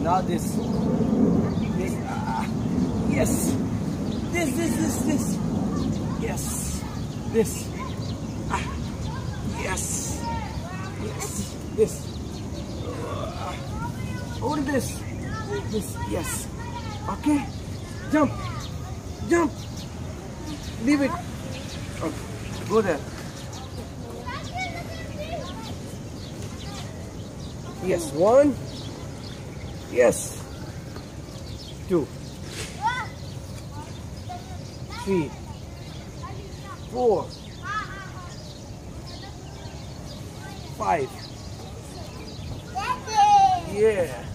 Now this. This. Yes. This. Yes. This. Yes. Yes. This. Hold this. This. Yes. Okay. Jump. Jump. Leave it. Okay. Go there. Yes. 1. Yes. 2. 3. 4. 5. Yeah.